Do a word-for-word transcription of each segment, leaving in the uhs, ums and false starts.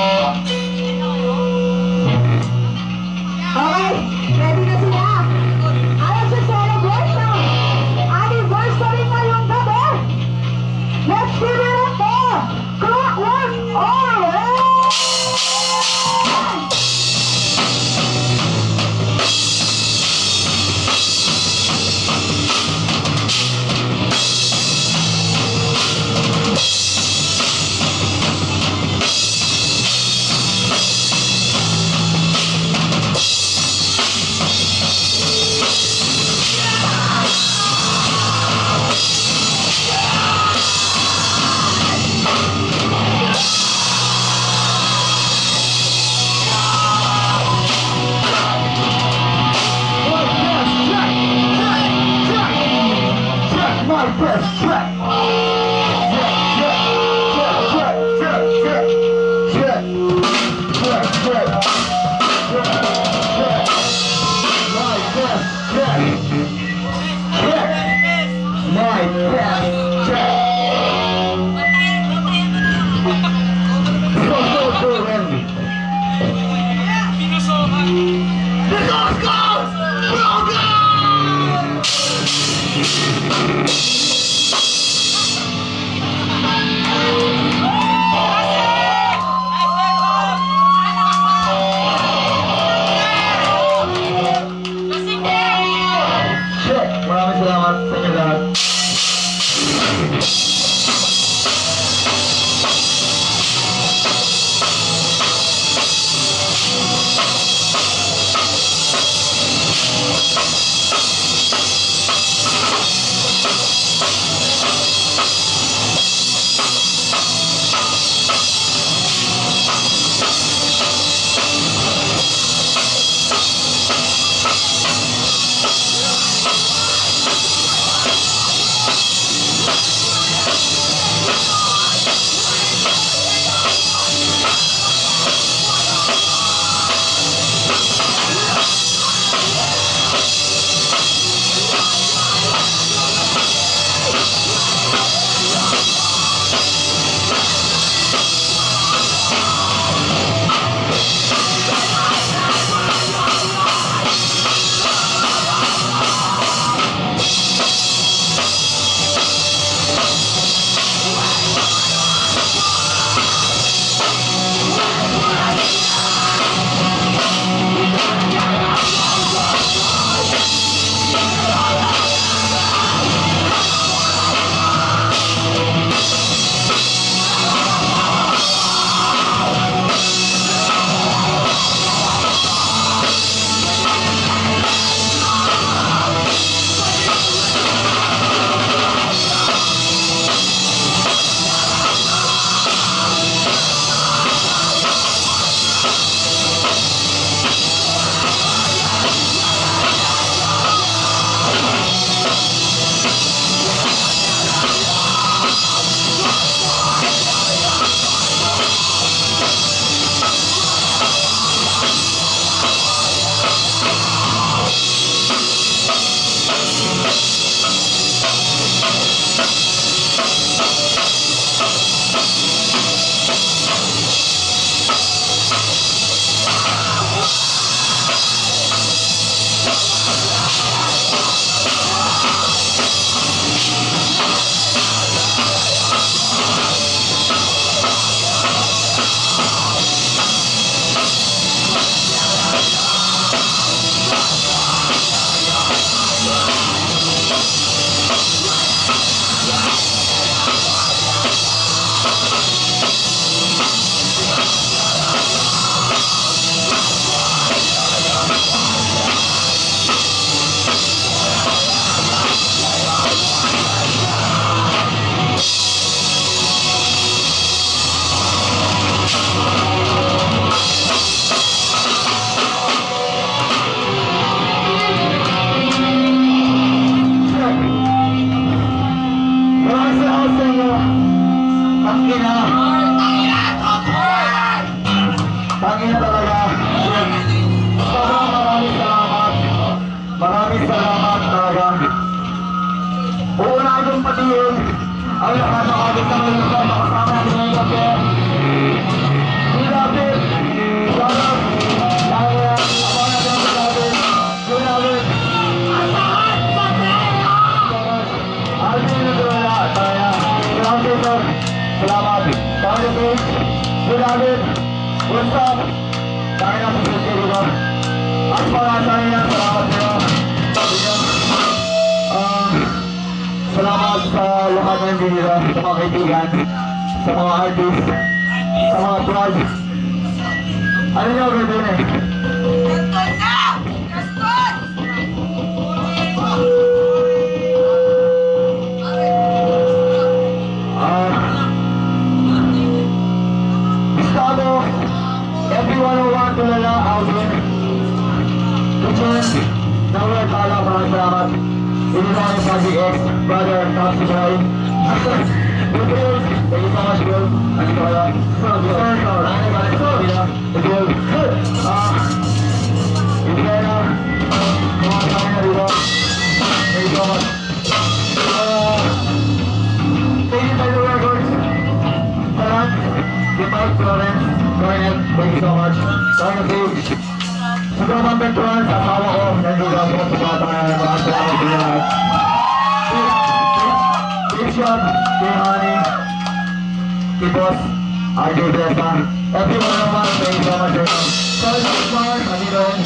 ready na sila. Ayaw sa celebrate na anniversary ngayong gabi. Let's give it up for Clockwork Orange! First track. Tangina talaga. Sobrang maraming salamat. Maraming salamat talaga. Uunahin kong patiin ang lakas ng ating tanong na kasama natin ngayong gabi. Hindi natin What's up? Tayo na sa safety dito. At mga tayo na, salamat nyo. Sabi nyo. Um, salamat sa lahat ng dito, sa mga kaibigan, sa mga artist, sa mga vlog. Ano nyo gagawin eh? Gaston na! Gaston! Ah, Gustavo, everyone who wants to lala out here. Richard, Naura Tala, maraming salamat. Ini na yung Project X, brother, Topsy Boy. Bill, thank you so much, Bill. Ano ka kaya? Sir, Bill. Sir, Bill. Ano ka kaya? Bill. Ah, Isena, mga kaya na dito. Thank you so much. Ah, thank you, Taylor Records. Salat, Mike Florence, Garnet, thank you so much. Garnet Page. Sobrang mga veteran sa asawa ko. Nandito ako sa mga tayo. Maraming salamat sa lahat. Big shot, kay Honey, kay Boss, R J Besa. Everyone naman, thank you so much. Sorry, Smart, nandito rin.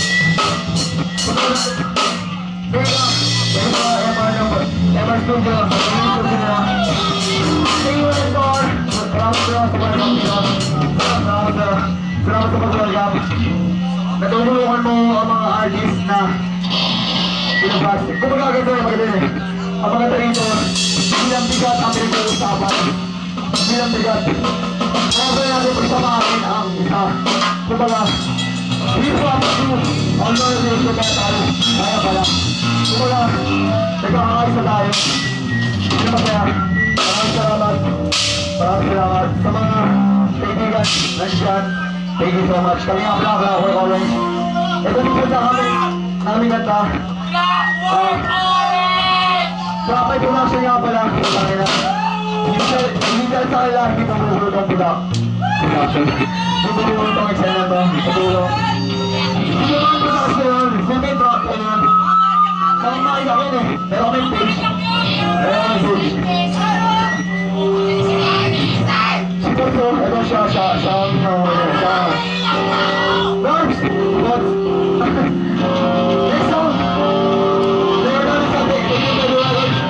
Vega, thank you, Emma, Emma Studio, Emma Studio. Thank you, Mentor. Salamat sa mga kapatid. Salamat sa salamat sa pag-welcome. Natulungan mo ang mga artist na pinabas. Kung magaganda yung maganda eh. Ang mga tarito, bilang bigat ang pinag-uusapan. Bilang bigat. Kaya ba natin pagsamahin ang isa? Kung baga, hindi po ang pag-use. Ang mga nilito kaya tayo. Kaya pala. Kung baga, nagkakakaisa tayo. Hindi na masaya. Maraming salamat. Maraming salamat sa mga kaibigan nandiyan. Thank you so much. Kami ang Black Rock Orange. Ito dito sa kami. Aming kanta. Black Orange! Sa may production nga pala. Hindi ka sa kanila. Hindi pa mahulog ang production. Hindi mo yung itong eksena to. Patulong. Hindi mo ang production. Hindi drop ko yun. Kami makita ko yun eh. Pero may page. Pero may page. Si Porto, ito siya, siya, siya, siya, siya. Lars! What? Next song! There na rin sabi, ito yung medyo na rin.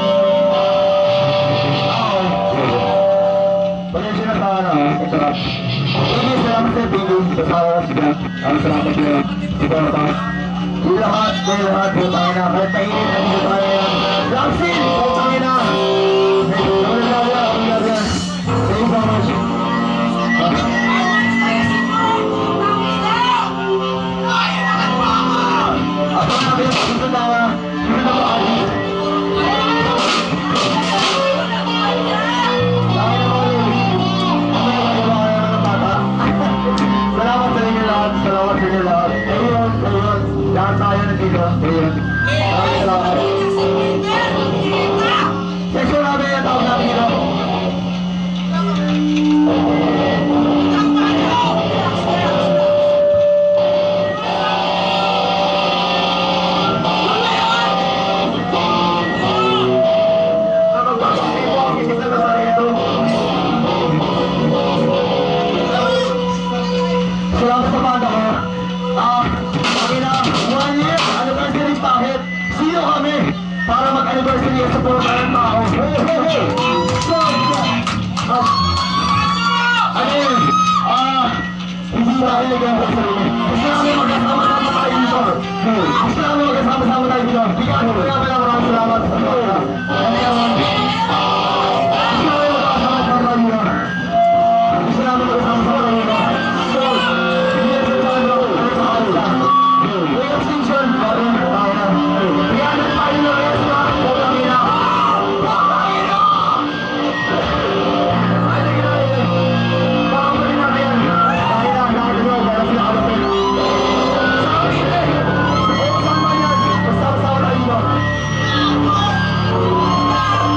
Oo. Pag-ibig na sa ano, ito na. Hindi, salamat sa Pingu, sa Sawas, siya. Ang salamat siya, si Porto. Yung lahat, yung lahat, yung tayo na. Kahit mainit, nandito tayo yan. Ramsin! Yung tayo na! Ang nagagawa, ang nagagawa. Thank you so much. Ako na pinag-pagkatawa. Hindi na ba-ali. Dahil naman yun. Ako na magawa kayo ng bata. Salamat sa inyo lahat. Salamat sa inyo lahat. Ayun, ayun. Lahat tayo nandito. Ayun. Maraming salamat. Section namin yung tawag namin dito. Salamat sa banda ko. Ah, kami na one year anniversary packet. Sino kami para mag-anniversary sa puro ng tao? Hey, hey, hey! So, ah, ano yun? Ah, hindi namin nag-anniversary. Gusto namin magkasama-sama tayo dito. Gusto namin magkasama-sama tayo dito. Bigyan ko nga pala maraming salamat sa mga. Ano yun? Gusto namin magkasama-sama tayo dito. Gusto namin magkasama-sama tayo dito. So, hindi natin tayo dito. May extinction. Tayo na. Bigyan natin tayo ng restaurant. Putang ina. Putang ina! Ay, sige na yun. Pakamunin natin yan. Tayo na. Nakakagawa. Kaya sila kalapin. Sabi eh. O, saan ba yan? Basta-basta tayo dito.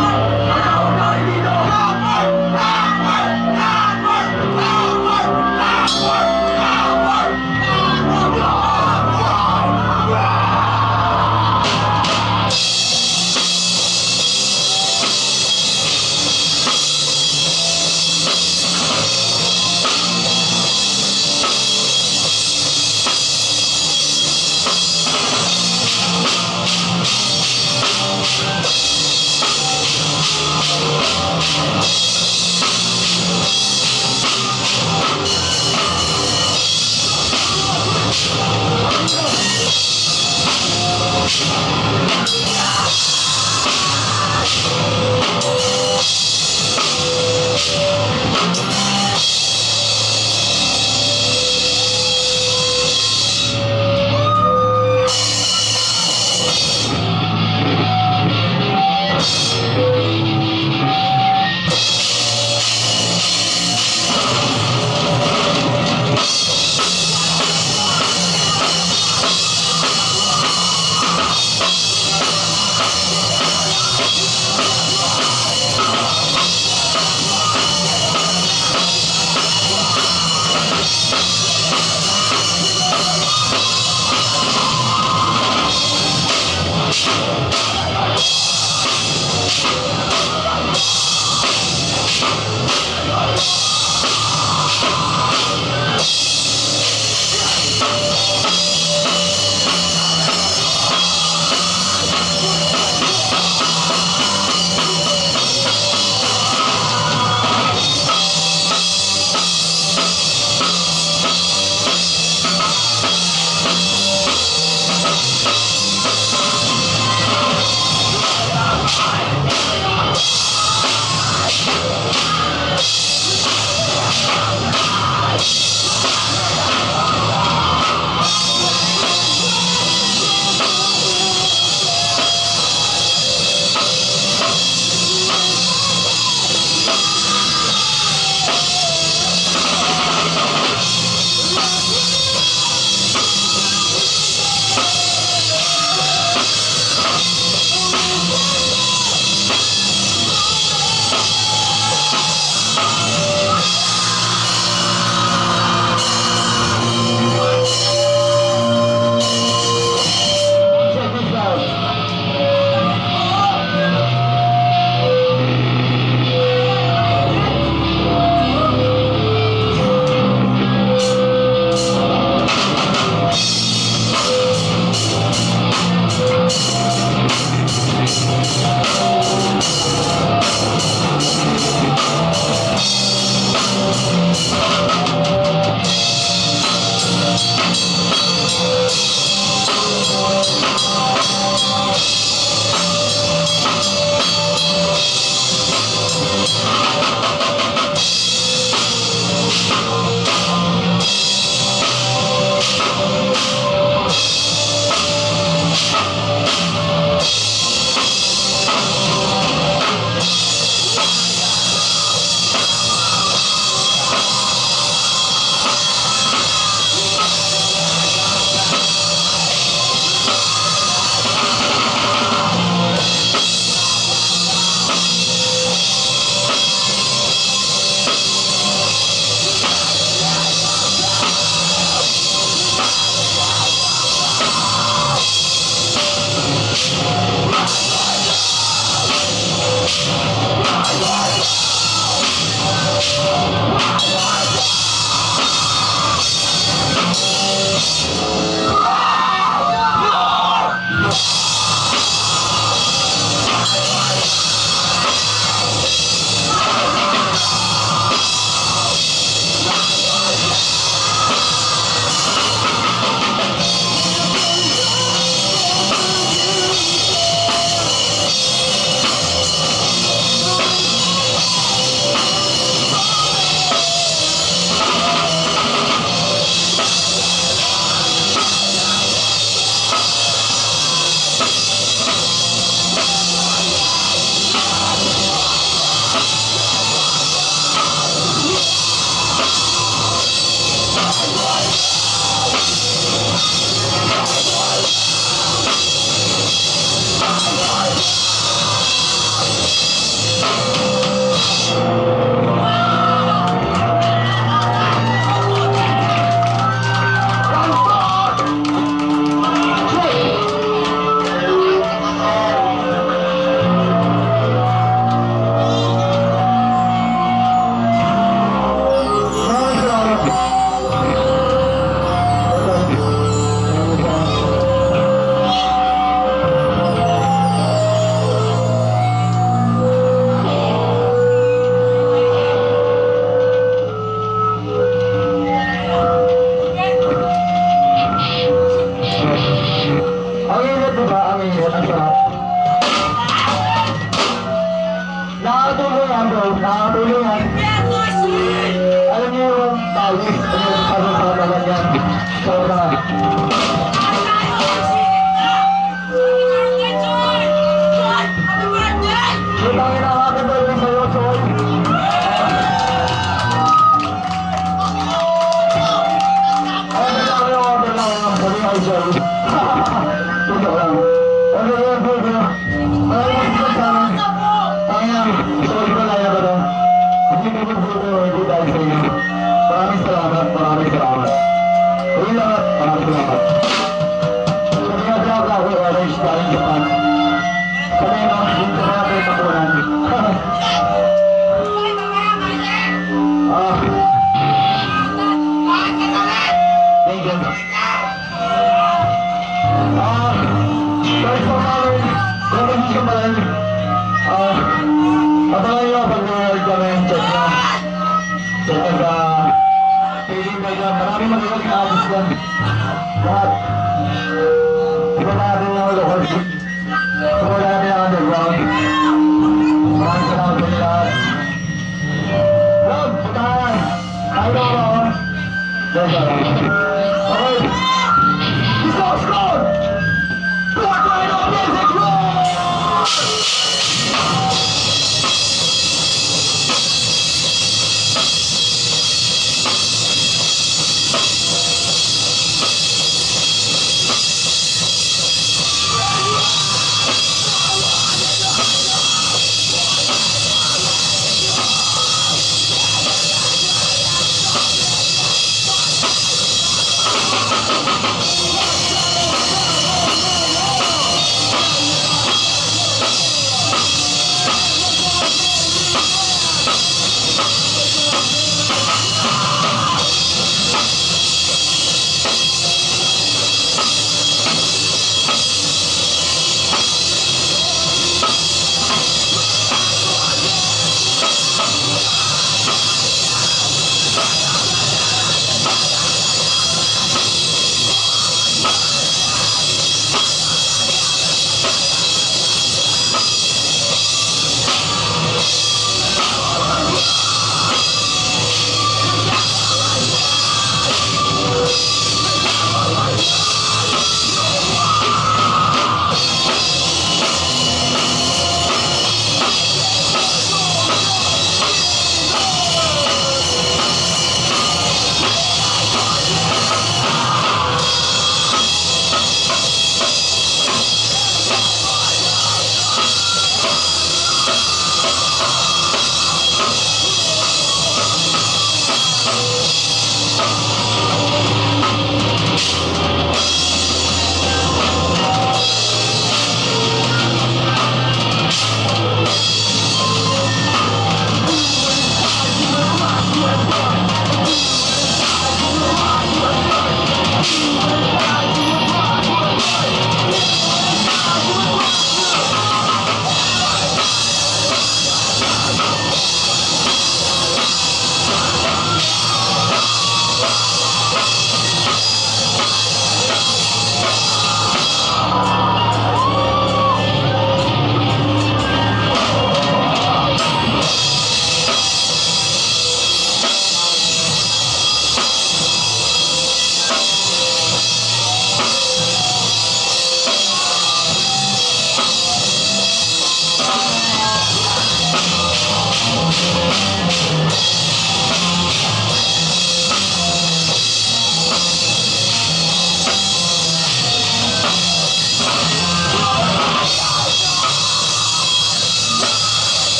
yan. Sarap na. Utangin na akin ba yun sa'yo, Choy? Ano na kayo, order na kayo. Sabi nga, Choy. Ito lang. Order yan, order. Maraming masigit sa amin. Ang yan, Choy, ko na yan ba ito? Hindi mo po po, hindi dahil sa inyo. Maraming salamat, maraming salamat. Ayun lang at maraming salamat. Sabi nga sa ako, ako, orange, galing Japan. Sabi nga, hindi ko na kayo tapunan. Ah. Thank you. Ah, guys, for namin, kung hindi ka malan, ah, patalan nyo pag nag-work kami, check nyo. Check nyo sa paging kayo dyan. Maraming magagaling artist dyan. Lahat. Iba natin yung local scene. Sumula natin ang underground. Maraming salamat sa lahat. Love, putahan. Tayo na ako ako. Diyan siya lang. Okay. Gusto ko score! Black Rhino Music Roll!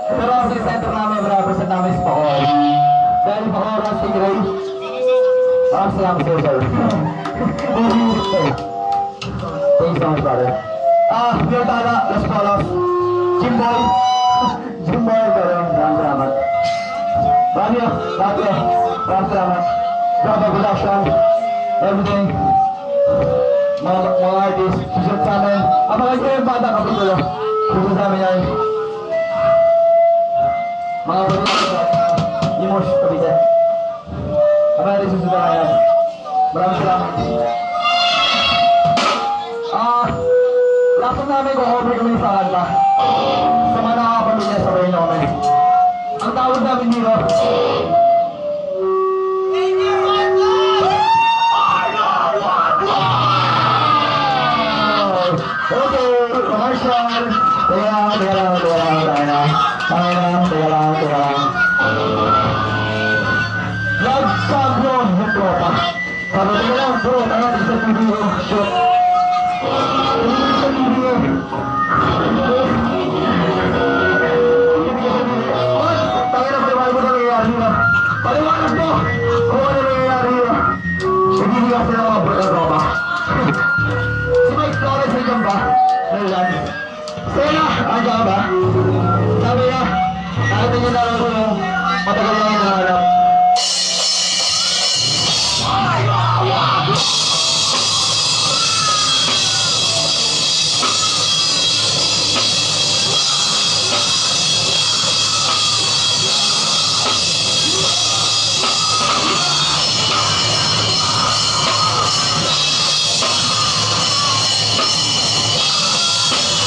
Pero kasi center namin, represent namin si Pacor. Dahil Pacor at si Gray. Maraming salamat sa'yo, sir. Bumihirit ko eh. Thank you so much, brother. Ah, Bill Tana, Los Polos. Jimboy. Jimboy, brother. Maraming salamat. Maraming, maraming, maraming salamat. Brother production. Everything. Mga, mga artists, susunod sa amin. Abangan ko yung bata kapitulo. Susunod sa amin yan. Mga production. Imos, Cavite. Abangan rin susunod na yan. Maraming salamat. Ah, lakas namin kung over kami sa kanta. Sa mga nakakapamilya sa Reyno kami. Ang tawag namin dito, okay, commercial. Teka lang, teka lang, teka lang, teka lang. Teka lang, teka lang, teka lang. Nagsabi yung tropa. Sabi teka lang, bro, tanga, isa T V ko. Shoot. Isa T V ko. Tanga na, paliwanag mo na nangyayari na. Paliwanag mo kung ano nangyayari na. Hindi ka sila mga bro, tropa. Si Mike Flores ay dyan ba? Nailan? Stella, andyan ka ba? Sabi niya, nakita niya na ako yung matagal lang yung nahanap.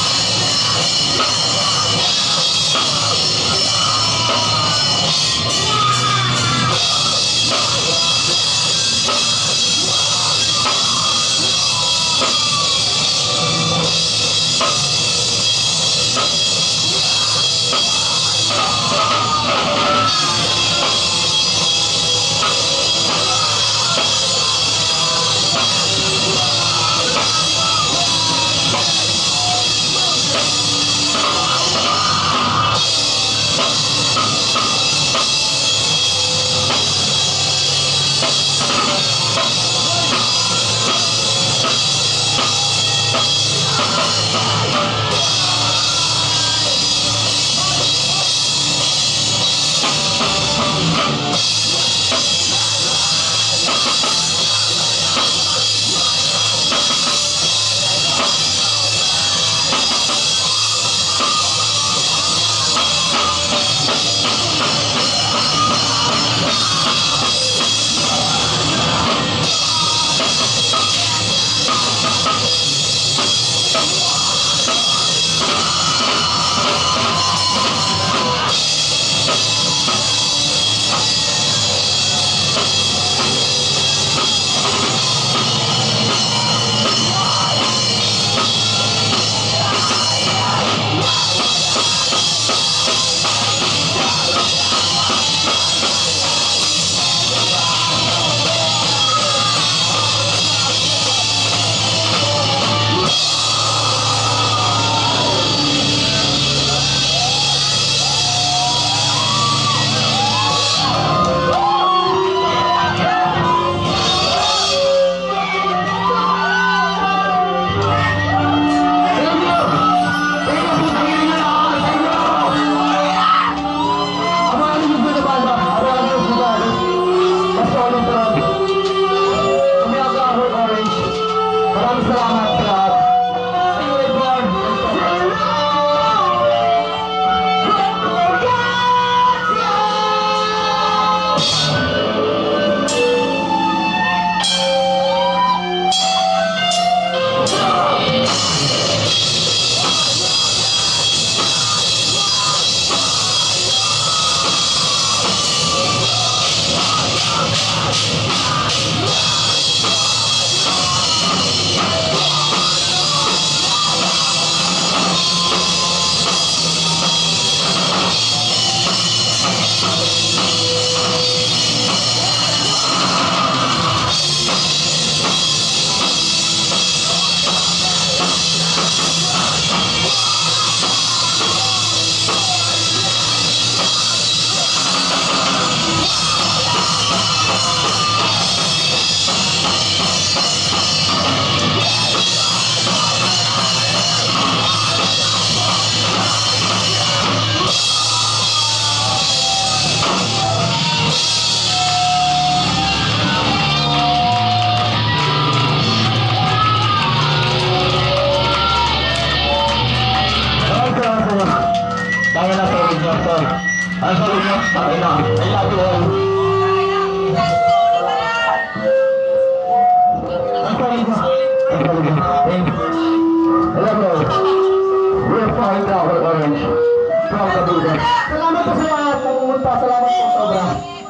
Thank you. Gaston. Ang sabi niyo, ay na, I love you all. Ang sabi niyo, ang sabi niyo, thank you. I love you all. We're fine now for orange. From the Buddha. Salamat po sa mga pumunta. Salamat po sobra.